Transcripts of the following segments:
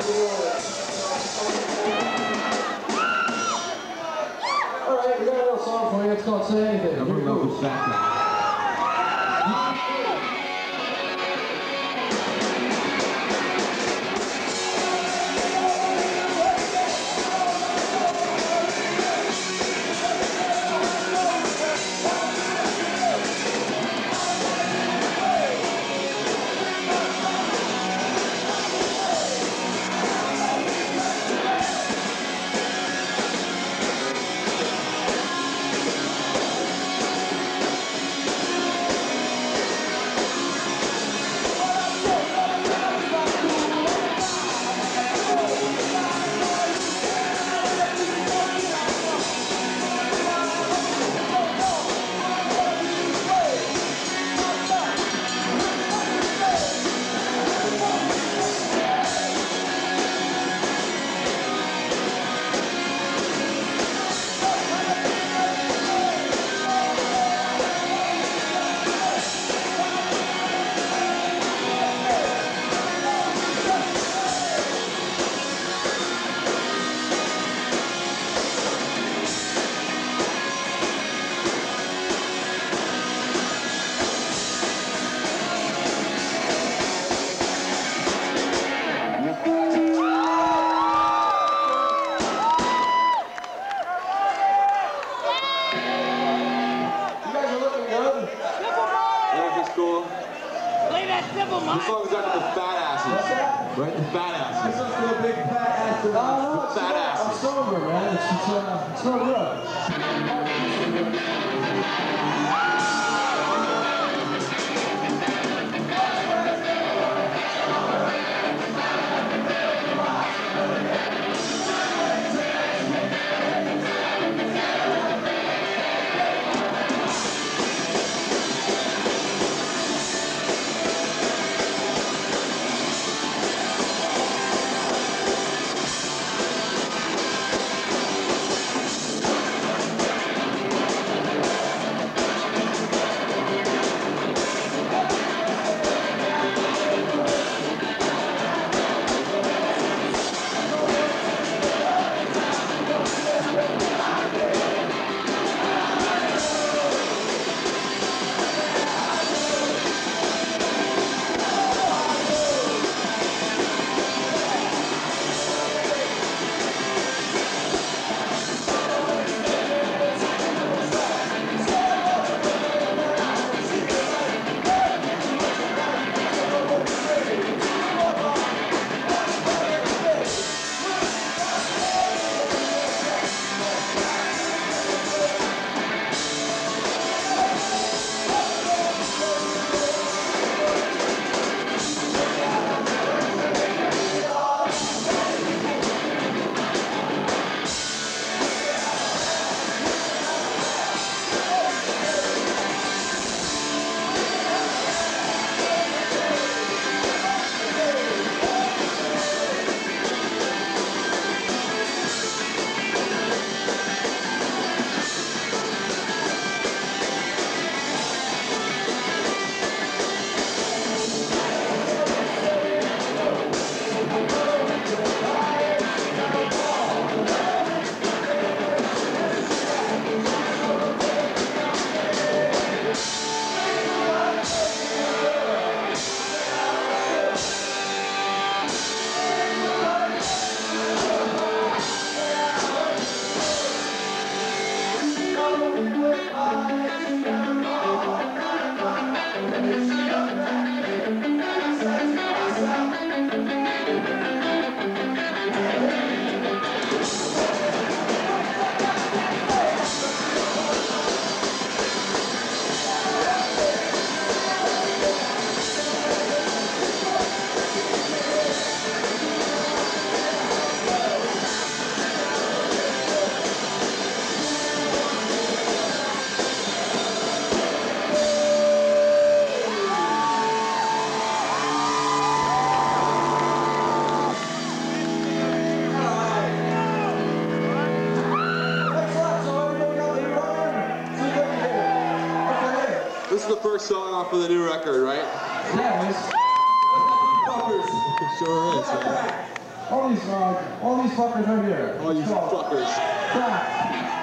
Alright, we got a little song for you. It's called Say Anything. I'm a local fat guy. This song's out to the fat asses. Right? The fat asses. This one's for the big fat asses. The fat asses. I'm sober, man. It's no good. This is the first song off of the new record, right? Yeah, it is. It sure is. All these fuckers right here. All you fuckers. Back.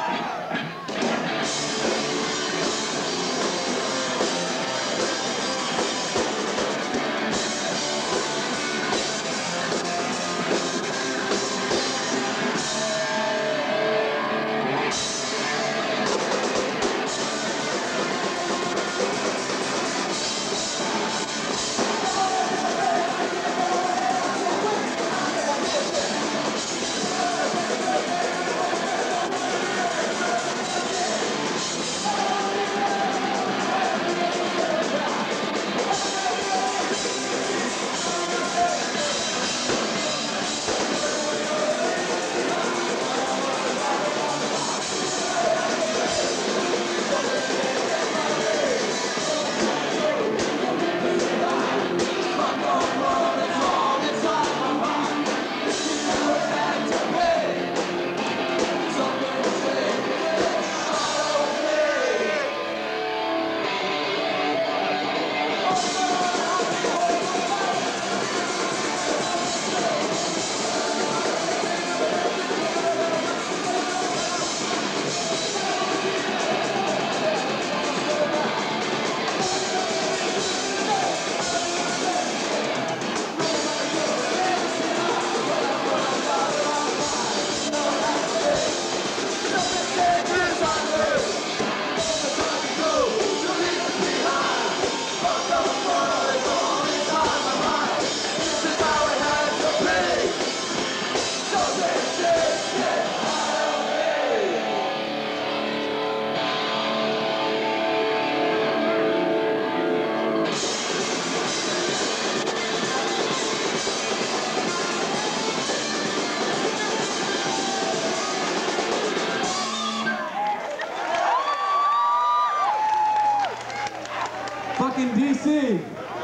Fucking DC.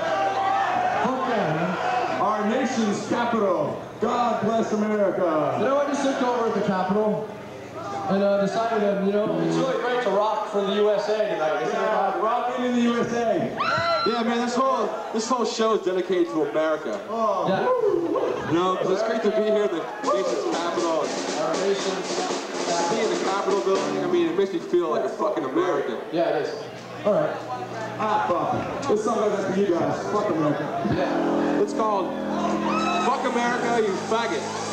Fuck yeah, man. Our nation's capital. God bless America. You know, I just looked over at the Capitol and decided that, you know, it's really great to rock for the USA tonight. Yeah, rocking in the USA. Yeah, man, this whole show is dedicated to America. Oh. Yeah. You know, it's great to be here at the nation's capital. Our nation's Being in the Capitol building, I mean, it makes me feel like a fucking American. Yeah, it is. All right. Ah, fuck. This song goes out to you guys. Fuck America. Yeah. It's called Fuck America, You Faggot.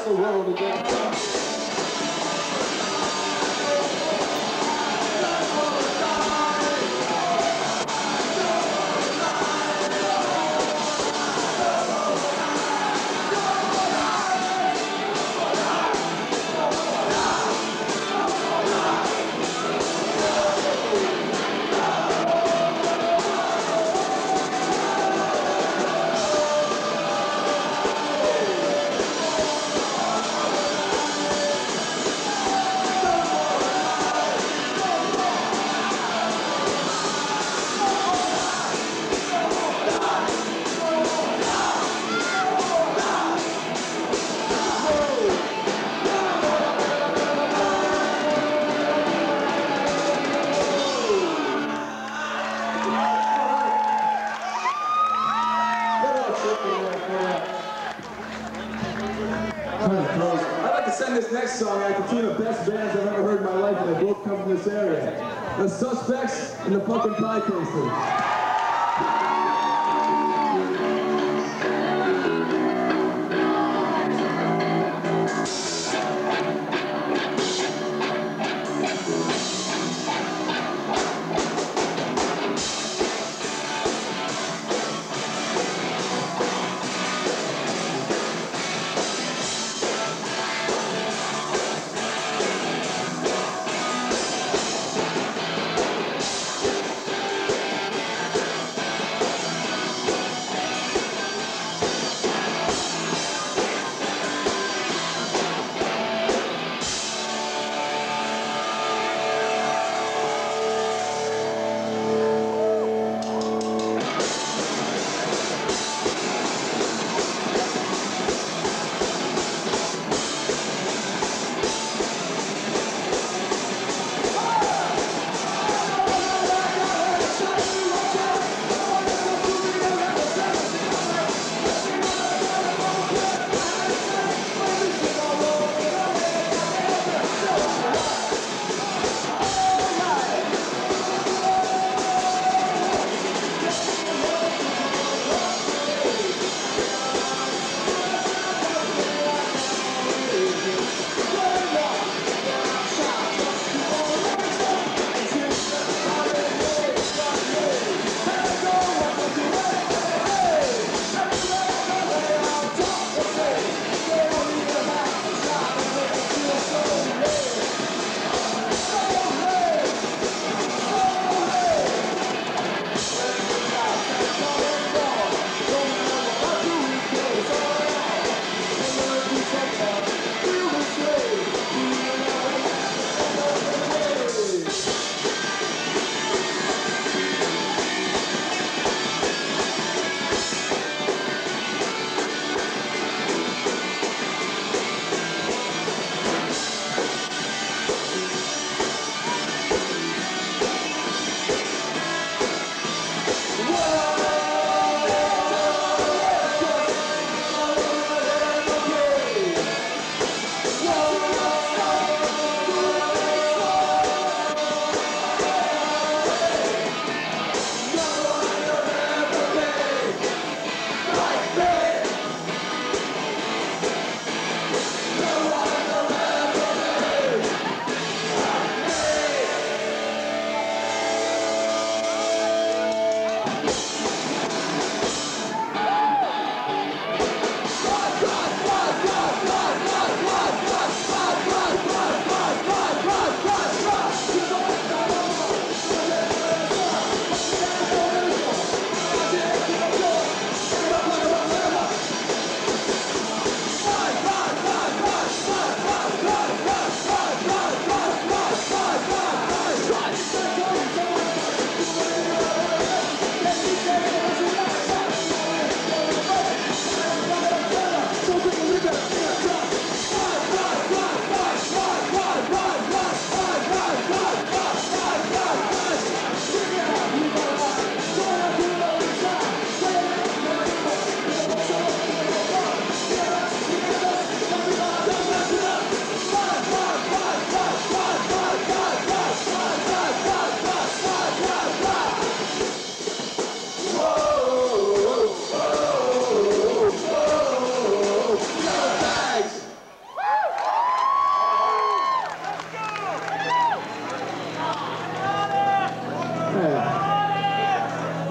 the world again. I'd like to send this next song out to two of the best bands I've ever heard in my life, and they both come from this area. The Suspects and the fucking Pie Tasters.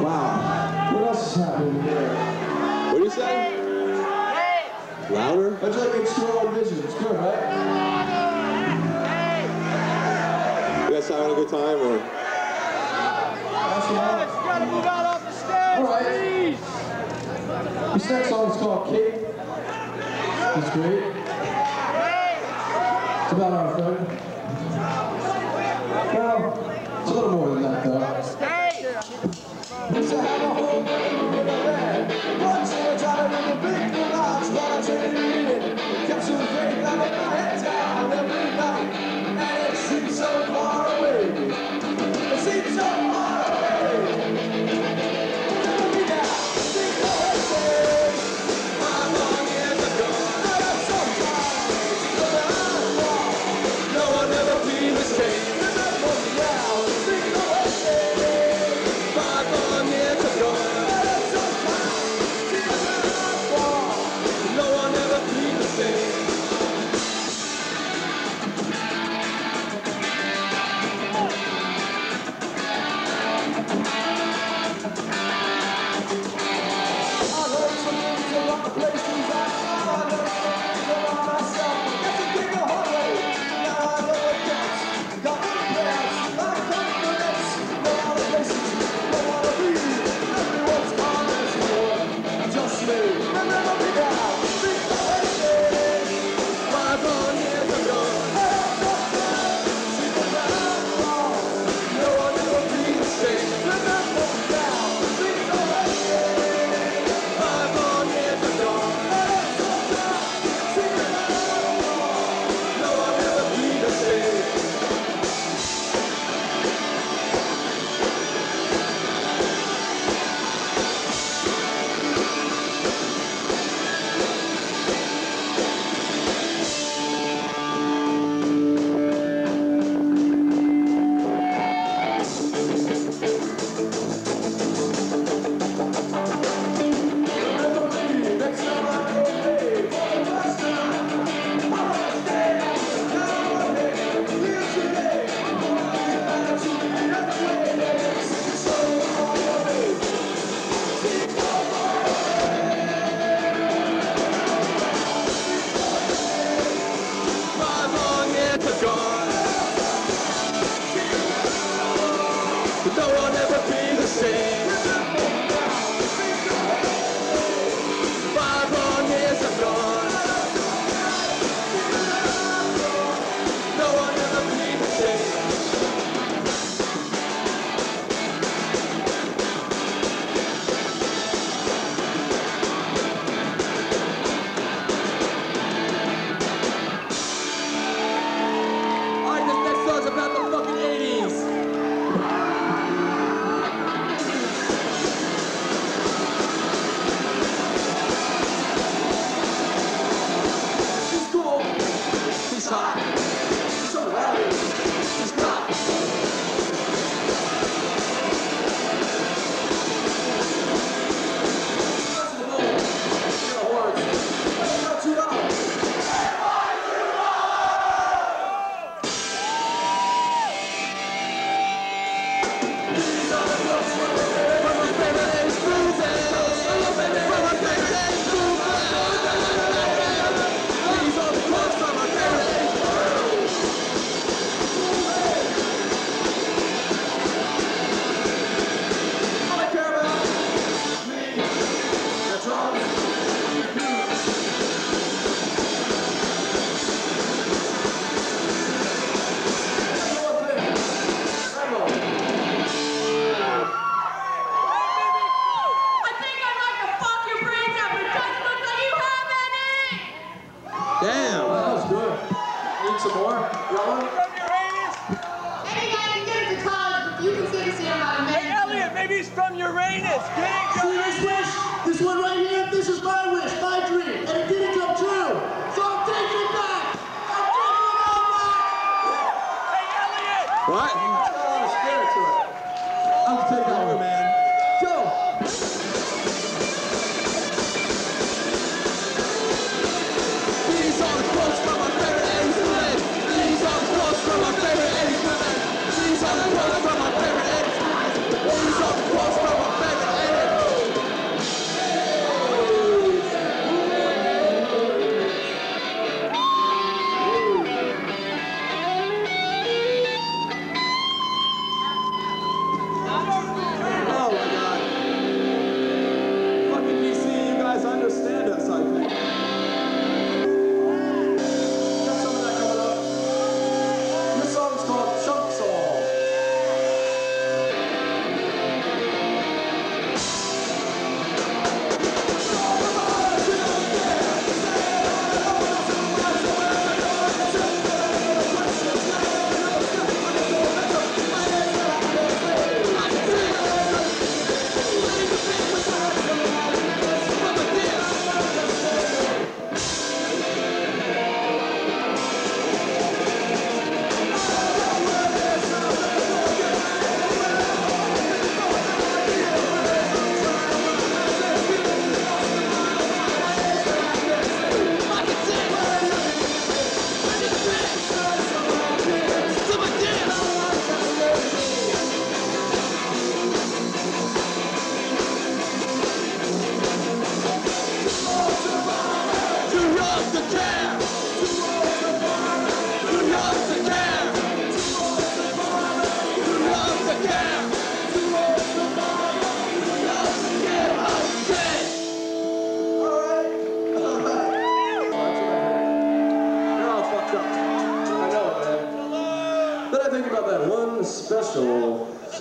Wow. What else is happening here? What do you say? Louder? That's like extra vision. It's good, right? You guys having a good time, or? Gotta move out off the stage. All right. This next song is called Kate. It's great. It's about our friend. Well, it's a little more than that, though. Used to have a home in a bed. Once I tried to make a big garage, but I traded it in. Kept some faith out of my head down every night. And it seems so far away. It seems so far away. Remember me now. Think of it. How long years ago? But sometimes, no one ever be the same. Remember me now. Think of it. 5 long years ago. But sometimes, no one ever be the same. No one ever be the same. 5 long years have gone. No one ever be the same. Alright, this next song's about the fucking 80s. Damn. That was good. Need some more? Rowan? Maybe I can get into college, but you can stay to see him out of Hey, Elliot, maybe he's from Uranus. Get it, See this wish? This one right here? This is my wish, my dream, and it didn't come true. So I'm taking it back. I'm taking it all back. Hey, Elliot! What? Got a lot of spirit to it. I'll take that one, man. Go! These are the quotes from my favorite 80s women. These are the quotes from my favorite 80s women. These are the quotes from my favorite 80s women. These are the quotes from my favorite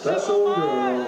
Special girl.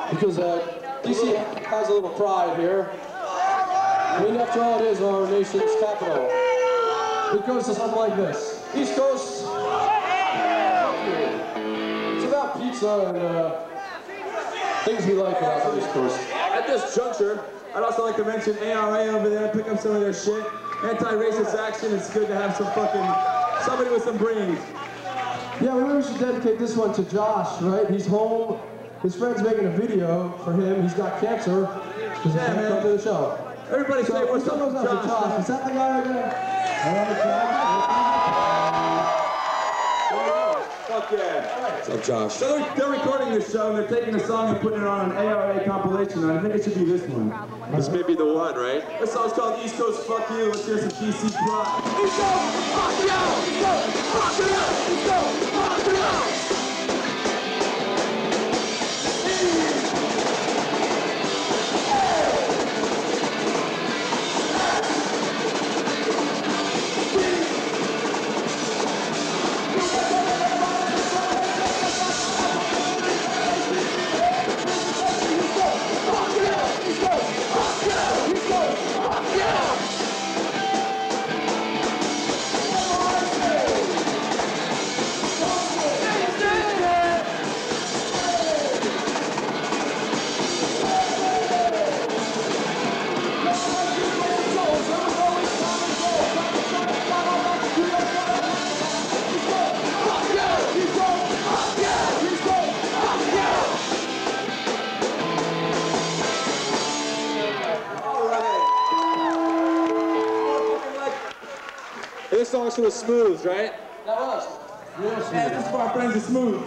because DC has a little pride here. I mean, after all, it is our nation's capital. It goes to something like this. East Coast, it's about pizza and things we like about the East Coast. At this juncture, I'd also like to mention ARA over there, pick up some of their shit. Anti-racist action, it's good to have somebody with some brains. Yeah, we really should dedicate this one to Josh, right? He's home, his friend's making a video for him, he's got cancer, because he can't come to the show. Everybody say what's up to Josh. Is that the guy right there? Fuck yeah. What's up, Josh? So they're recording this show and they're taking a song and putting it on an ARA compilation, and I think it should be this one. This may be the one, right? This song's called East Coast Fuck You. Let's hear some DC pride. East Coast, fuck you! East Coast, fuck you! East Coast, fuck you! This song's for the Smooths, right? That was. Yeah, this is for our friends at Smooth.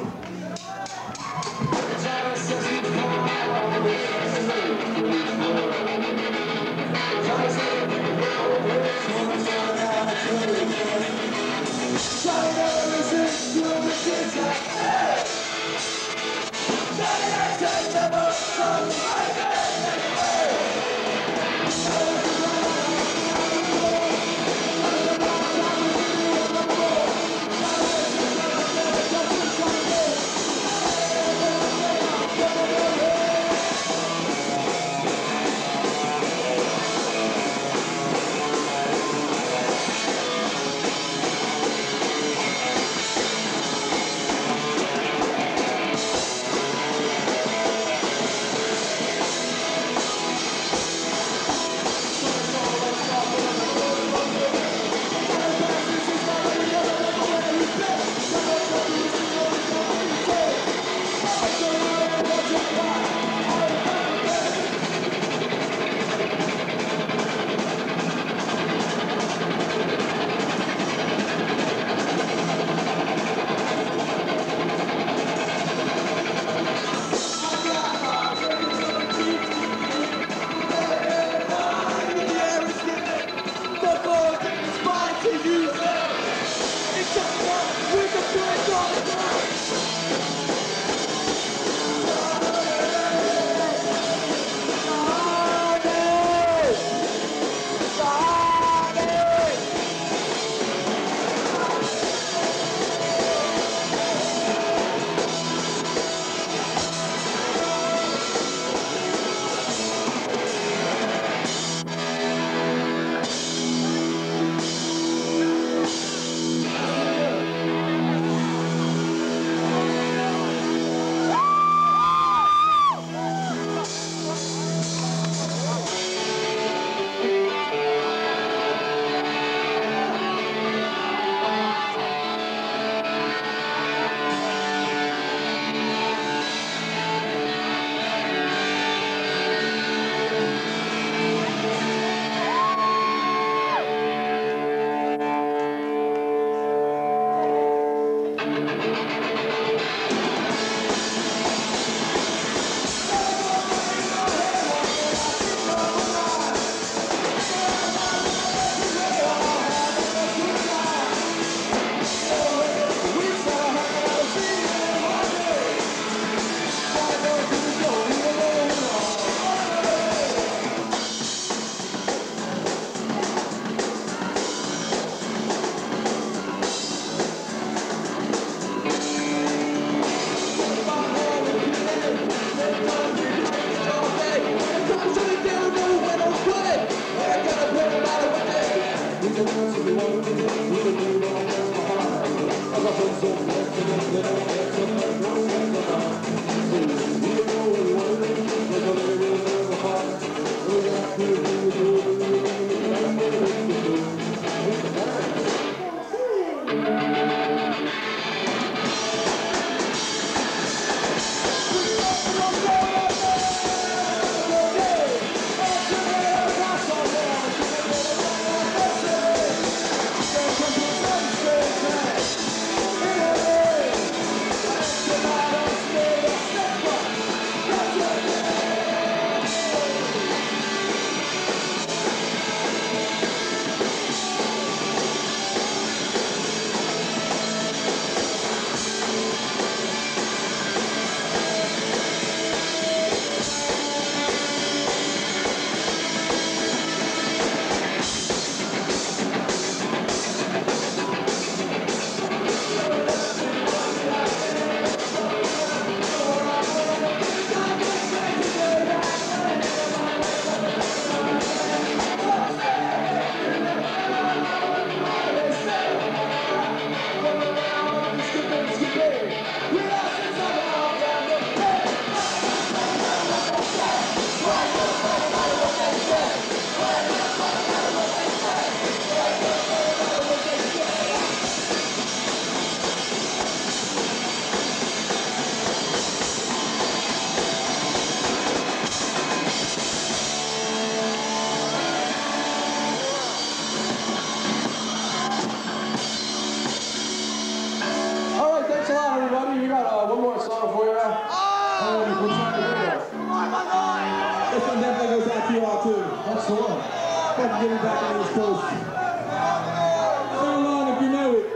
that to you all too. That's the one. Fucking get me back on the East Coast. Sing along if you know it.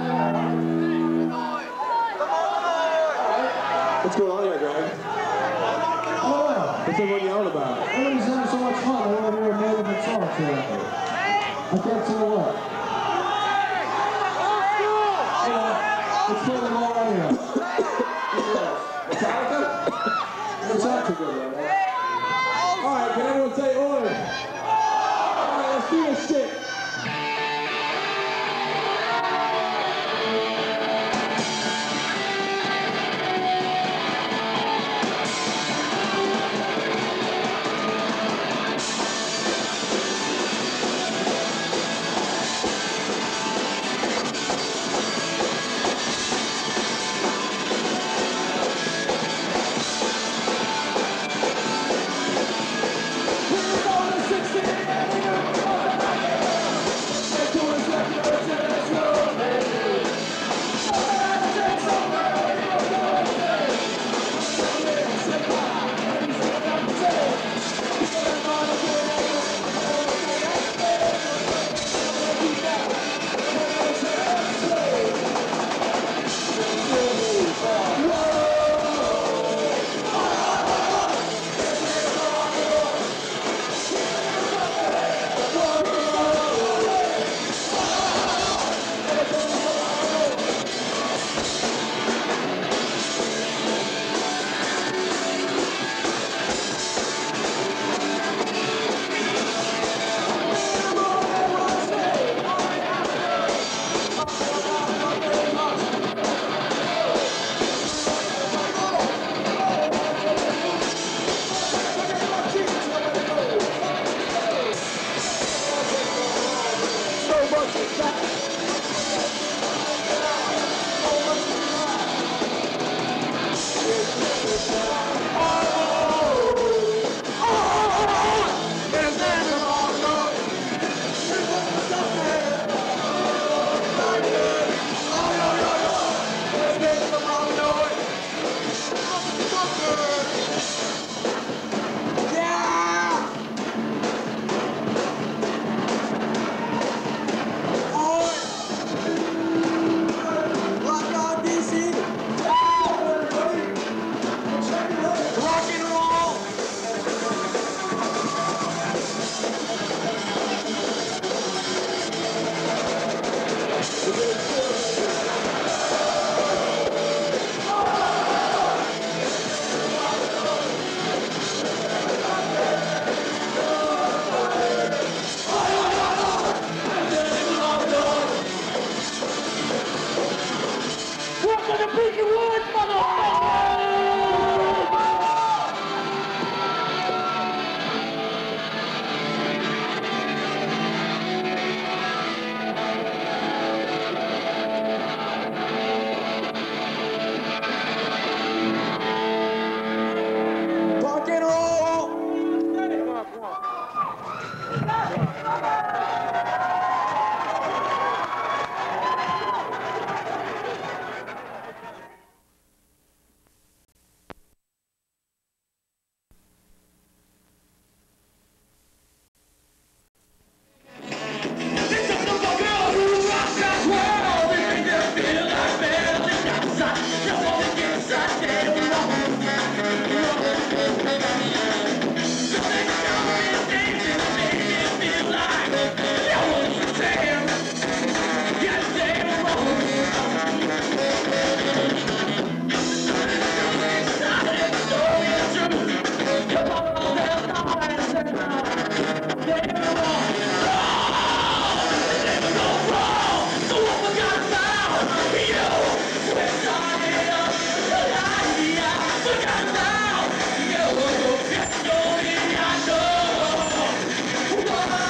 What's going on here, Greg? Oh, What's everyone yelling about? everybody's having so much fun. I want to hear a Motorhead song tonight. I can't tell what. Let's play them all right here. Metallica? What's that? Metallica,